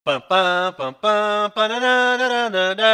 Pam, pam, pam, pam, pananana.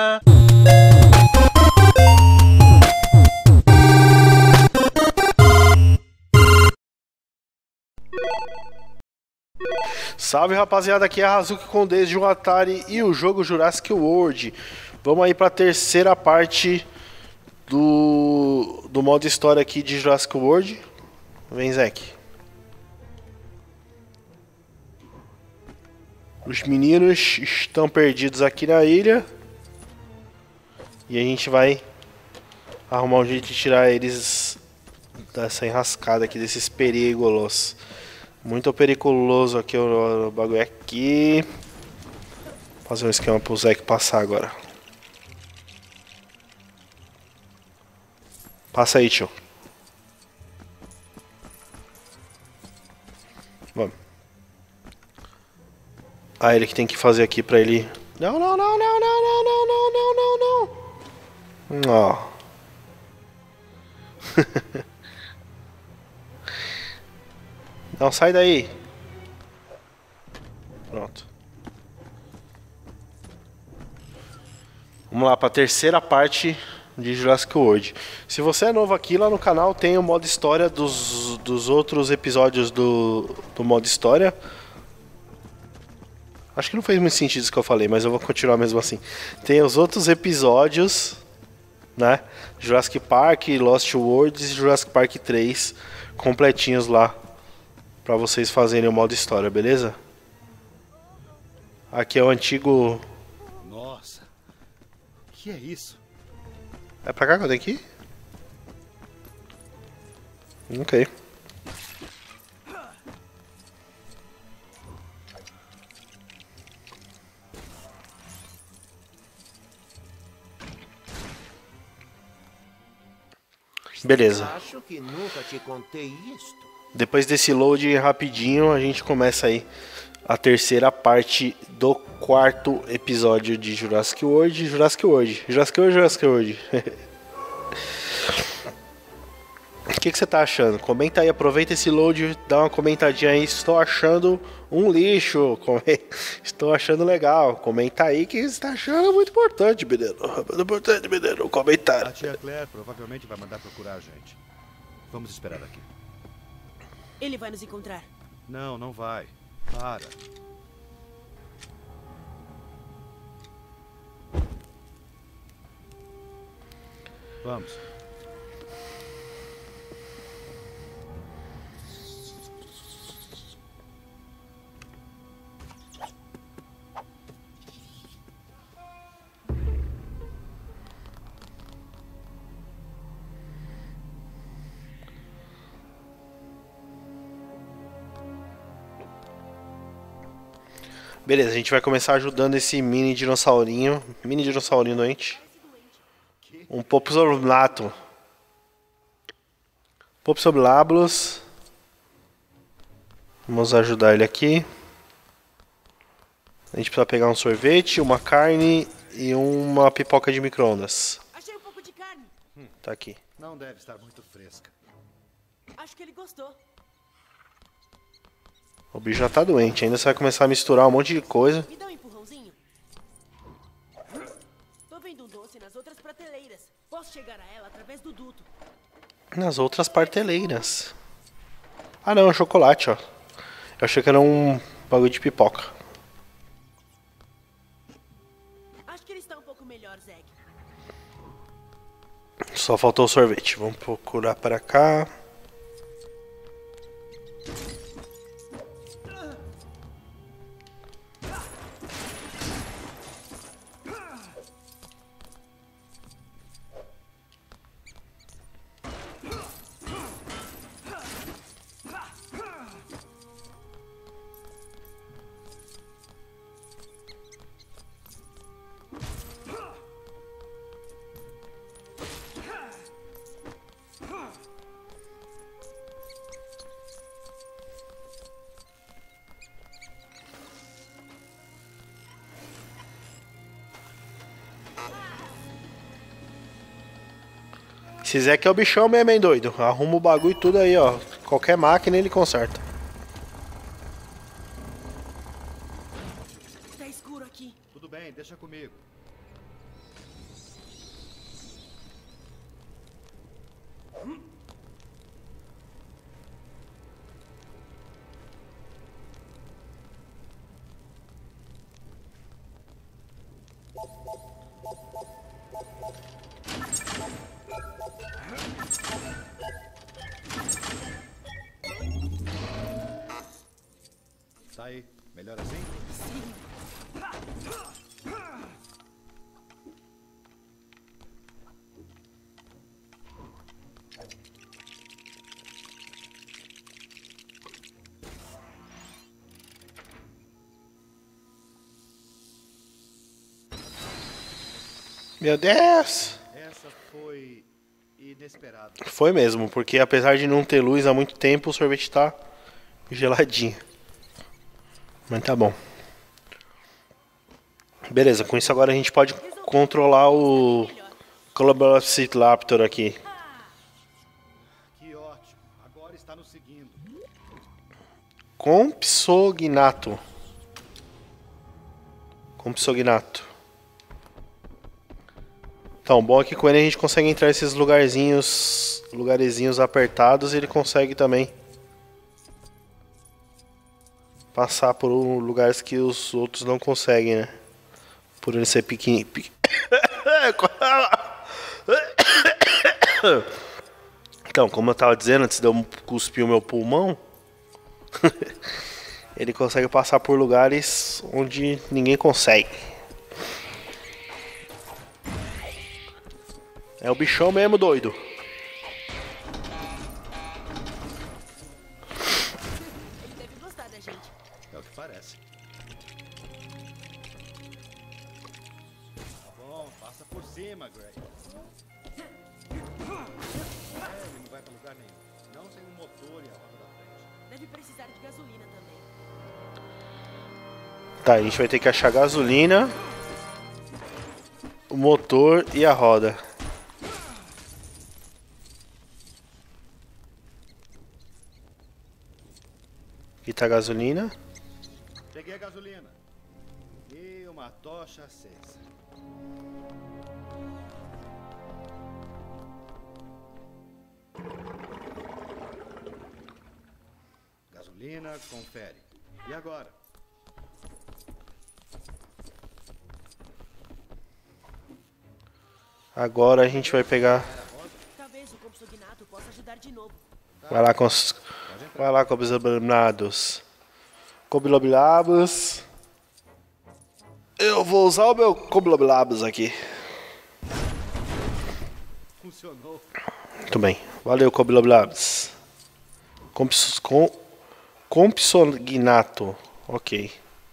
Salve rapaziada, aqui é a Hazuki com desde o Atari e o jogo Jurassic World. Vamos aí para a terceira parte do modo história aqui de Jurassic World. Vem, Zek. Os meninos estão perdidos aqui na ilha e a gente vai arrumar um jeito de tirar eles dessa enrascada aqui, desses perigolos. Muito periculoso aqui o bagulho aqui. Vou fazer um esquema pro Zeke passar agora. Passa aí, tio. Vamos. Ah, ele que tem que fazer aqui pra ele... Não, não, não, não, não, não, não, não, não, não, não. Ó. Não, sai daí. Pronto. Vamos lá para a terceira parte de Jurassic World. Se você é novo aqui, lá no canal tem o modo história dos outros episódios do modo história. Acho que não fez muito sentido isso que eu falei, mas eu vou continuar mesmo assim. Tem os outros episódios, né? Jurassic Park, Lost Worlds e Jurassic Park 3 completinhos lá para vocês fazerem o modo história, beleza? Aqui é o antigo... Nossa, o que é isso? É pra cá que eu tenho que ir? Ok. Beleza. Acho que nunca te contei isto. Depois desse load rapidinho, a gente começa aí a terceira parte do quarto episódio de Jurassic World. Jurassic World. Jurassic World, Jurassic World. O que você tá achando? Comenta aí, aproveita esse load, dá uma comentadinha aí. Estou achando um lixo. Estou achando legal. Comenta aí que você tá achando muito importante, menino. Muito importante, menino. O comentário. A tia Claire provavelmente vai mandar procurar a gente. Vamos esperar aqui. Ele vai nos encontrar. Não, não vai. Para. Vamos. Beleza, a gente vai começar ajudando esse mini dinossaurinho doente. Um Popsoblato. Popsoblablus. Vamos ajudar ele aqui. A gente precisa pegar um sorvete, uma carne e uma pipoca de micro-ondas. Achei um pouco de carne. Tá aqui. Não deve estar muito fresca. Acho que ele gostou. O bicho já tá doente, ainda você vai começar a misturar um monte de coisa. Me dá um empurrãozinho. Tô vendo um doce nas outras prateleiras. Posso chegar a ela através do duto. Nas outras prateleiras. Ah não, é chocolate, ó. Eu achei que era um bagulho de pipoca. Acho que ele está um pouco melhor, Zeg. Só faltou o sorvete. Vamos procurar para cá. Esse Zé que é o bichão mesmo, hein, doido? Arruma o bagulho e tudo aí, ó. Qualquer máquina ele conserta. Tá escuro aqui. Tudo bem, deixa comigo. Tá aí, melhor assim? Meu Deus! Essa foi inesperada. Foi mesmo, porque apesar de não ter luz há muito tempo, o sorvete tá geladinho. Mas tá bom. Beleza, com isso agora a gente pode controlar o Velociraptor aqui. Que ótimo. Agora está nos seguindo. Compsognato. Compsognato. Então, bom é que com ele a gente consegue entrar nesses lugarzinhos apertados e ele consegue também passar por lugares que os outros não conseguem, né? Por ele ser pequenininho. Então, como eu tava dizendo antes de eu cuspir o meu pulmão, ele consegue passar por lugares onde ninguém consegue. É o bichão mesmo, doido. Ele deve gostar da gente. É o que parece. Tá bom, passa por cima, Greg. Ele não vai pra lugar nenhum. Não sem um motor e a roda da frente. Deve precisar de gasolina também. Tá, a gente vai ter que achar gasolina, o motor e a roda. Aqui tá a gasolina. Peguei a gasolina. E uma tocha acesa. Gasolina, confere. E agora? Agora a gente vai pegar. Talvez o Compsognato possa ajudar de novo. Vai lá, cobilobilados. Cobilobilabos. Eu vou usar o meu cobilobilabos aqui. Funcionou. Muito bem. Valeu, cobilobilabos. Compsognato. Ok.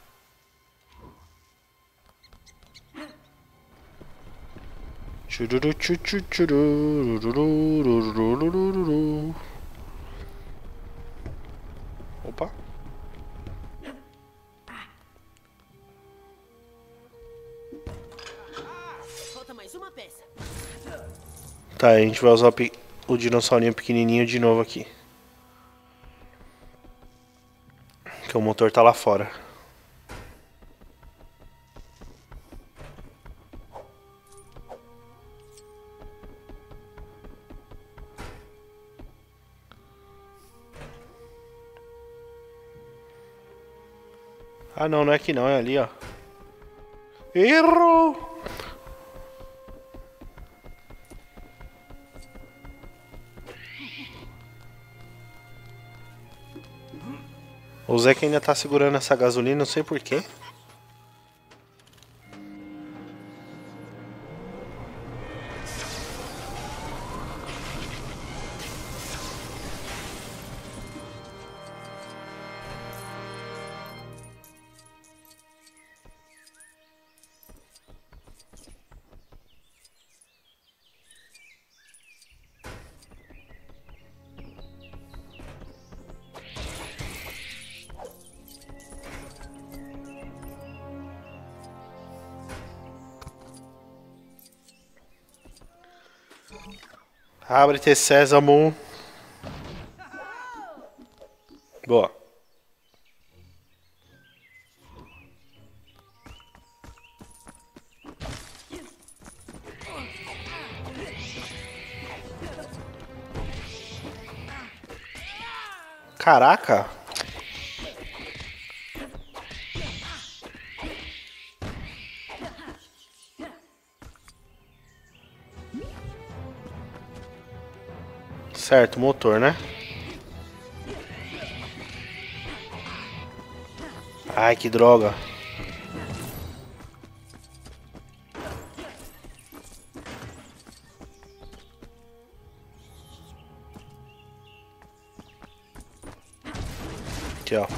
Opa. Falta mais uma peça. Tá, a gente vai usar o dinossaurinho pequenininho de novo aqui. Que o motor tá lá fora. Ah, não, não é aqui não, é ali, ó. Errou! O Zeca ainda tá segurando essa gasolina, não sei porquê. Abre-te, Sésamo. Boa. Caraca! Certo, motor, né? Ai, que droga. Aqui, ó.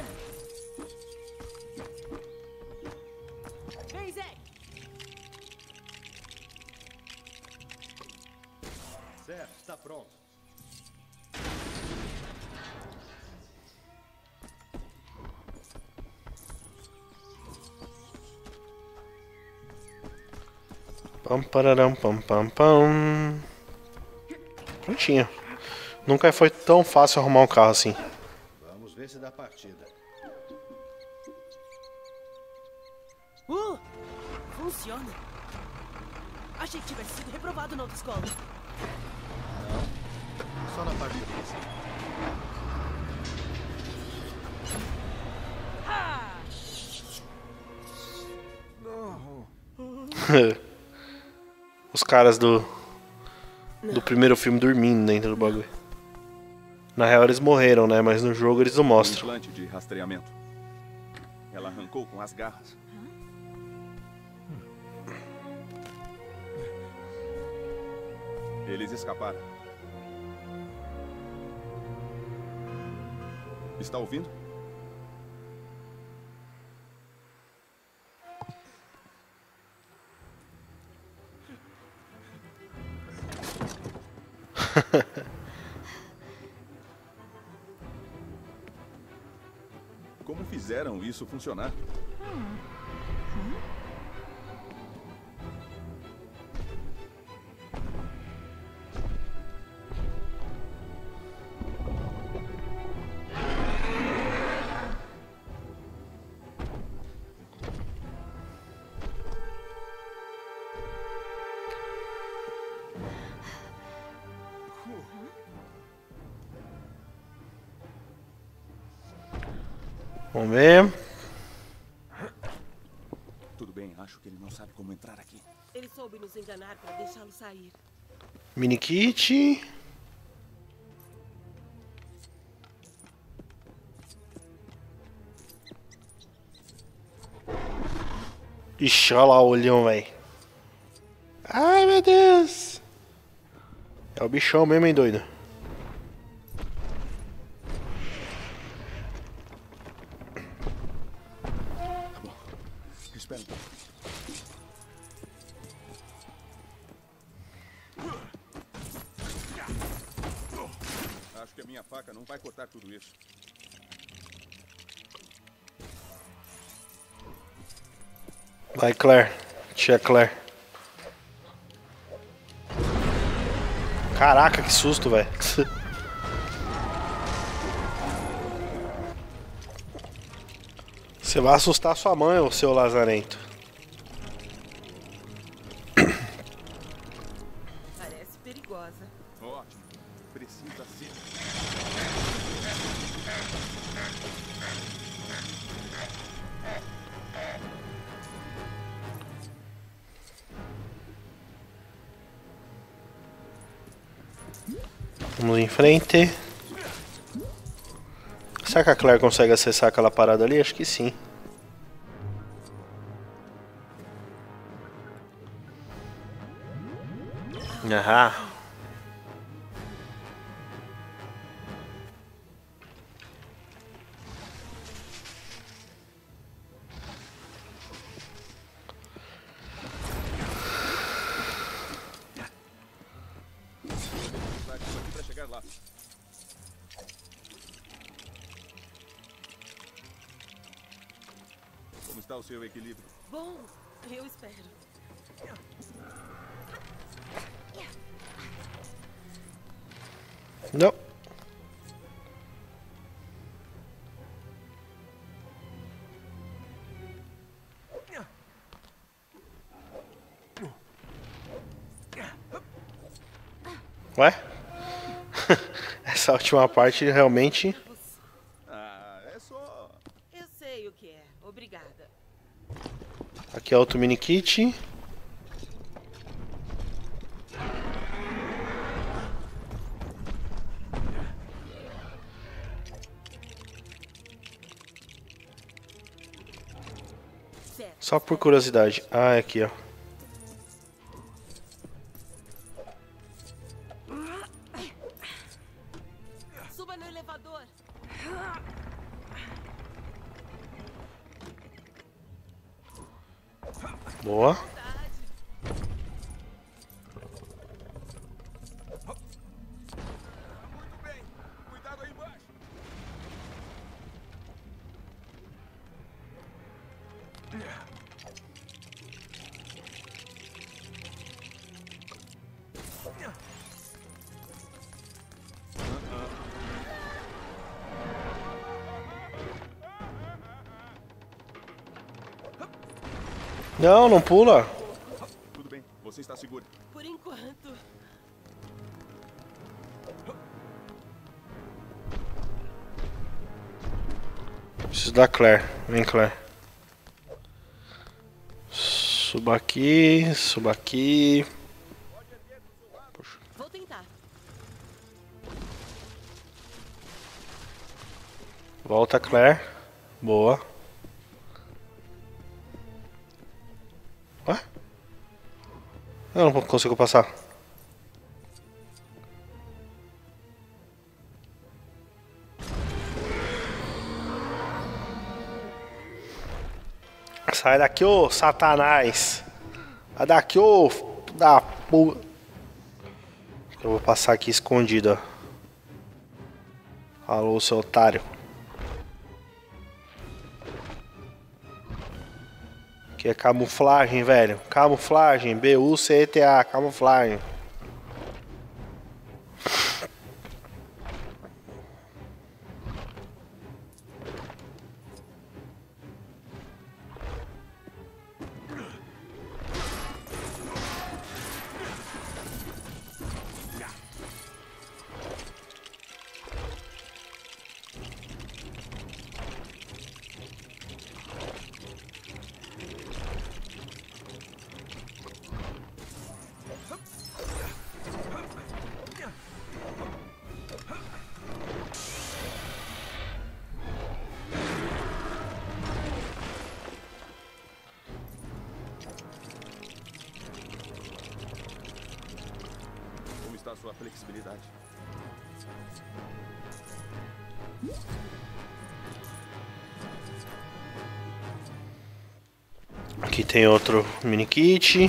Vem, Zé! Certo, está pronto. Pam, pararam, pam, pam, pam. Prontinho. Nunca foi tão fácil arrumar um carro assim. Vamos ver se dá partida. Funciona. Achei que tivesse sido reprovado na autoescola. Só na parte de você. Os caras do primeiro filme dormindo dentro do bagulho. Na real eles morreram, né? Mas no jogo eles não mostram. Implante de rastreamento. Ela arrancou com as garras. Eles escaparam. Está ouvindo? Como fizeram isso funcionar? Vamos ver. Tudo bem, acho que ele não sabe como entrar aqui. Ele soube nos enganar para deixá-lo sair. Mini kit. Ixi, olha lá o olhão, velho. Ai, meu Deus. É o bichão mesmo, hein, doido. Espera um pouco. Acho que a minha faca não vai cortar tudo isso. Vai, Claire. Tia Claire. Caraca, que susto, velho. Você vai assustar sua mãe, ô seu lazarento. Parece perigosa. Ótimo. Precisa ser. Vamos em frente. Será que a Claire consegue acessar aquela parada ali? Acho que sim. Aham. Vai aqui para chegar lá. Como está o seu equilíbrio? Bom, eu espero. Não. Ué? Essa última parte realmente Aqui é outro mini kit. Só por curiosidade. Ah, é aqui, ó. Suba no elevador. Boa. Muito bem. Cuidado aí embaixo. Não, não pula. Tudo bem, você está seguro. Por enquanto. Preciso da Claire. Vem, Claire. Suba aqui, suba aqui. Vou tentar. Volta, Claire. Boa. Ué? Eu não consigo passar. Sai daqui, ô Satanás. Sai daqui, ô da porra. Eu vou passar aqui escondido, ó. Alô, seu otário. Que é camuflagem, velho. Camuflagem. B-U-C-E-T-A. Camuflagem. Como está a sua flexibilidade? Aqui tem outro mini kit.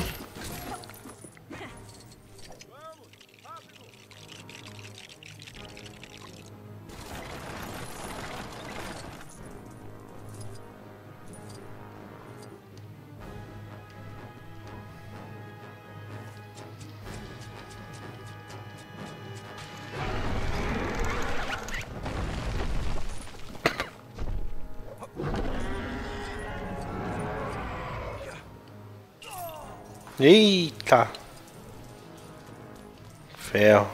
Eita! Ferro.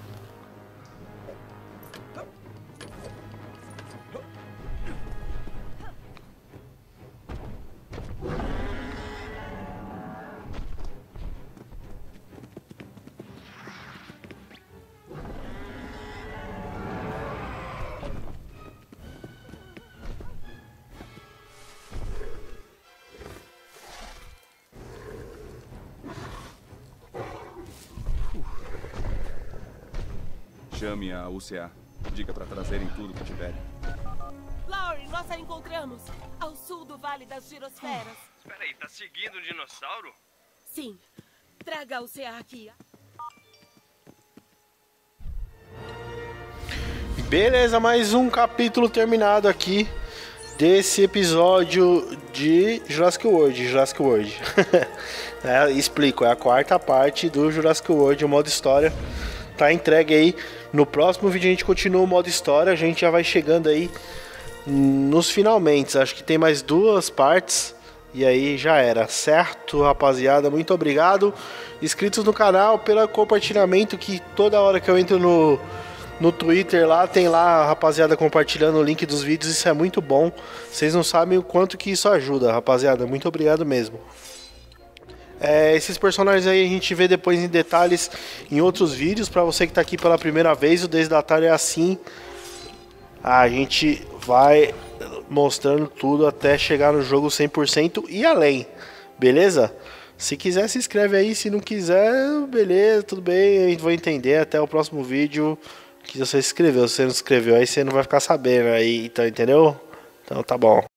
Chame a UCA. Diga para trazerem tudo que tiverem. Laurie, nós a encontramos. Ao sul do Vale das Girosferas. Peraí, tá seguindo um dinossauro? Sim. Traga o CA aqui. Beleza, mais um capítulo terminado aqui desse episódio de Jurassic World. Explico, é a quarta parte do Jurassic World, o modo história. Tá entregue aí. No próximo vídeo a gente continua o modo história. A gente já vai chegando aí nos finalmente. Acho que tem mais 2 partes. E aí já era, certo, rapaziada? Muito obrigado. Inscritos no canal, pelo compartilhamento, que toda hora que eu entro no Twitter lá, tem lá a rapaziada compartilhando o link dos vídeos, isso é muito bom. Vocês não sabem o quanto que isso ajuda, rapaziada. Muito obrigado mesmo. Esses personagens aí a gente vê depois em detalhes em outros vídeos. Pra você que tá aqui pela primeira vez, o Desdatar é assim. A gente vai mostrando tudo até chegar no jogo 100% e além, beleza? Se quiser se inscreve aí, se não quiser, beleza, tudo bem, a gente vai entender. Até o próximo vídeo que você se inscreveu. Se você não se inscreveu aí, você não vai ficar sabendo aí, então, entendeu? Então tá bom.